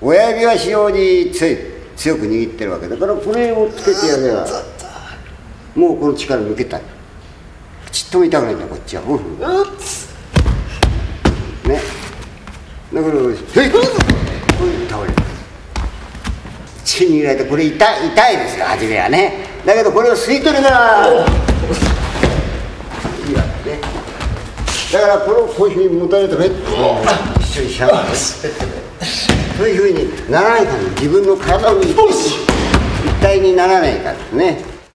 親指は非常に強く握ってるわけだから、これをつけてやればもうこの力抜けた。ちっとも痛くないんだこっちは。ね、だから倒れる。血に入れてこれ痛いですよ初めはね。だけどこれを吸い取るからいいわけね。だからこれをこういうふうに持たれるとね一緒にしちゃうわけ。そういうふうにならないから、自分の体の一体にならないからですね。